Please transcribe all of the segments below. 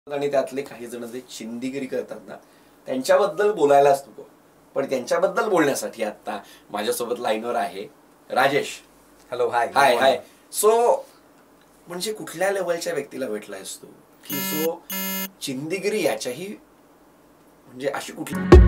आणि त्यातले काही जण जे चिंदीगिरी करतात ना त्यांच्याबद्दल बोलायलाच नको. पण त्यांच्याबद्दल बोलण्यासाठी आता माझ्यासोबत लाईनवर आहे Rajesh. Hello. Hi hi hi. So म्हणजे कुठल्या लेवलच्या व्यक्तीला भेटलायस तू की जो चिंदीगिरी याच्याही म्हणजे अशी कुठली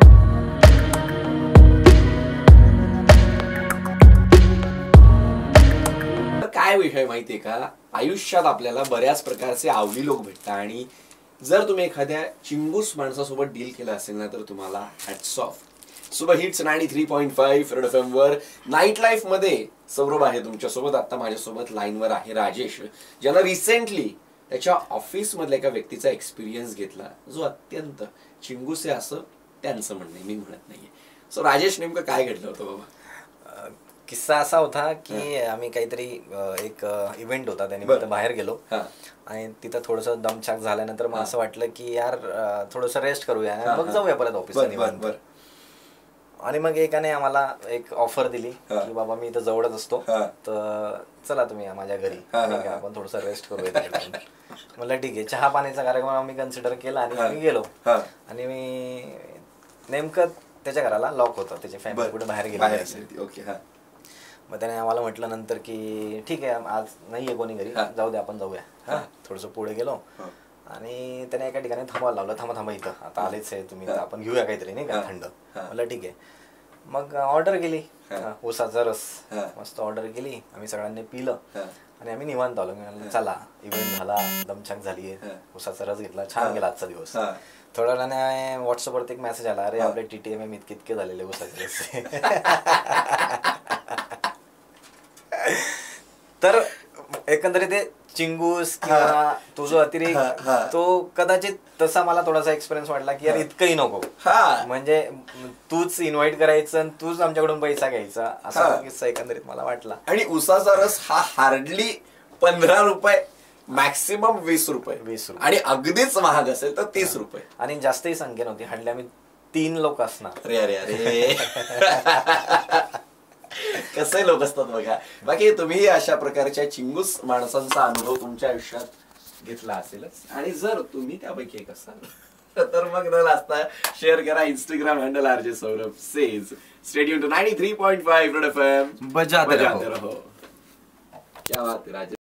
काय विषय माहितीये का, आयुष्यात आपल्याला बऱ्याच प्रकारचे आवडी लोक भेटतात आणि जर तुम्ही एखाद्या चिंगूस माणसासोबत डील केलं असेल ना तर तुम्हाला hats off. Super hits 93.5 red FM वर नाईट लाईफ मध्ये सौरभ आहे तुमच्यासोबत. आता माझ्यासोबत लाईनवर आहे राजेश, ज्यानं रिसेंटली त्याच्या ऑफिस मधल्या एका व्यक्तीचा एक्सपिरियन्स घेतला जो अत्यंत चिंगूस आहे असं त्यांचं म्हणणं, मी म्हणत नाहीये. सो राजेश, नेमकं काय घडलं होतं बाबा? किस्सा असा होता की आम्ही काहीतरी एक इव्हेंट होता त्यानिमित्त बाहेर गेलो आणि तिथं थोडंसं दमछाक झाल्यानंतर मग असं वाटलं की यार थोडंसं रेस्ट करूया, मग जाऊया परत ऑफिसला निवांत. आणि मग एकाने आम्हाला एक ऑफर दिली की बाबा मी इथं जवळच असतो तर चला तुम्ही माझ्या घरी, आपण थोडंसं रेस्ट करूया. म्हणलं ठीक आहे. चहा पाण्याचा कार्यक्रम आम्ही कन्सिडर केला आणि आम्ही गेलो. आणि मी नेमकं त्याच्या घराला लॉक होतं, त्याची फॅमिली कुठे बाहेर गेली असेल. मग त्याने आम्हाला म्हटलं नंतर की ठीक आहे आज नाहीये कोणी घरी, जाऊ दे आपण जाऊया. थोडंसं पुढे गेलो आणि त्याने एका ठिकाणी थांबायला लावलं. थांबा इथं, आता आलेच आहे तुम्ही, आपण घेऊया काहीतरी नाही का थंड. म्हटलं ठीक आहे. मग ऑर्डर केली ऊसाचा रस, मस्त ऑर्डर केली. आम्ही सगळ्यांनी पिलं आणि आम्ही निवांत आलो. मी चला इव्हेंट झाला, दमछाक झाली, ऊसाचा रस घेतला, छान गेला आजचा दिवस. थोड्या वेळाने व्हॉट्सअपवरती एक मेसेज आला, अरे आपले TTM इतके झालेले ऊसाचे रस. तर एकंदरीत ते चिंगूस किंवा तो जो अतिरेक तो कदाचित तसा मला थोडासा एक्सपिरियन्स वाटला की यार इतकंही नको, म्हणजे तूच इन्व्हाइट करायचं आणि तूच आमच्याकडून पैसा घ्यायचा, असा किस्सा एकंदरीत मला वाटला. आणि उसाचा रस हा हार्डली 15 रुपये, मॅक्सिमम 20 रुपये, आणि अगदीच महाग असेल तर 30 रुपये. आणि जास्तही संख्या नव्हती, हार्डली आम्ही 3 लोक असणार. अरे अरे अरे कसे लोक असतात बघा. बाकी तुम्ही अशा प्रकारच्या चिंगूस माणसांचा अनुभव तुमच्या आयुष्यात घेतला असेलच, आणि जर तुम्ही त्यापैकी एक असाल तर मग न लाजता शेअर करा Instagram handle RJ Saurabh says. Stay tuned to 93.5 red FM. बजाते रहो. क्या बात है राजेश.